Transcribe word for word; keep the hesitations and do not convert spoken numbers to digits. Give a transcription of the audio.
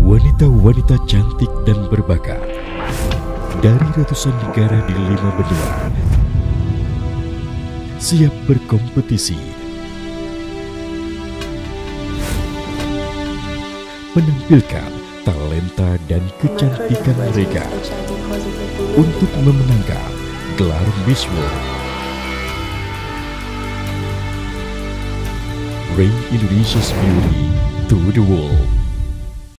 Wanita-wanita cantik dan berbakat dari ratusan negara di lima benua siap berkompetisi, menampilkan talenta dan kecantikan mereka untuk memenangkan gelar Miss World. Bring Indonesia's beauty to the world.